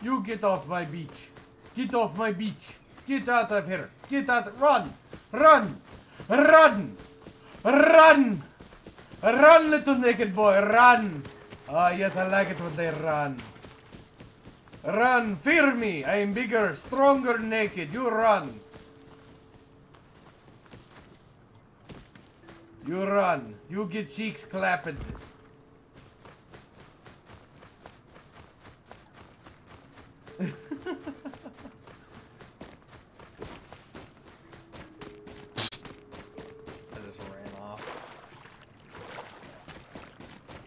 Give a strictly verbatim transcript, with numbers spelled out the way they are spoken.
You get off my beach. Get off my beach. Get out of here. Get out. Run. Run. Run. Run. Run, little naked boy. Run. Ah, yes, I like it when they run. Run. Fear me. I am bigger, stronger, naked. You run. You run. You get cheeks clapped.